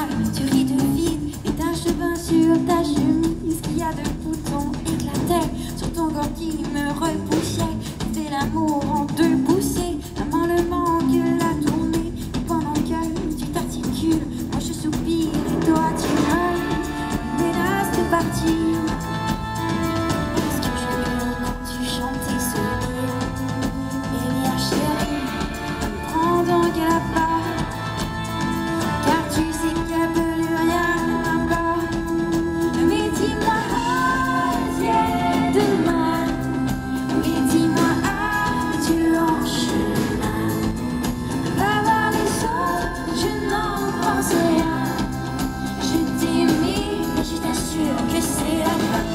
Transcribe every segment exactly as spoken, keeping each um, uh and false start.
smile, tu ris de vide, les taches de bain sur ta chemise, qu'il y a de boutons éclatés sur ton corps qui me repoussait. Tu fais l'amour en deux poussées, la main le manque, la tournée, et pendant que tu t'articules, moi je soupire et toi tu me menaces de partir. Est-ce que je veux quand tu chantais ce livre? Eh bien chérie, prends donc la part, car tu sais qu'il n'y a plus rien à part. Mais dis-moi, adieu demain. Oui, dis-moi, adieu en chemin. Va voir les autres, je n'en pense rien. Je t'aimais, mais je t'assure que c'est la fin.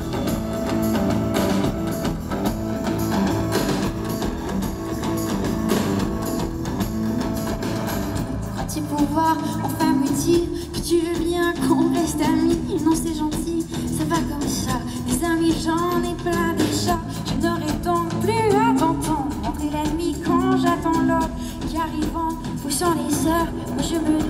Crois-tu pouvoir enfin me dire que tu veux bien qu'on reste amis? Non, c'est gentil, ça va comme ça. Des amis, j'en ai plein déjà. Je n'aurai donc plus à t'entendre rentrer la nuit quand j'attends l'ordre qui arrive en poussant les heures. Moi je me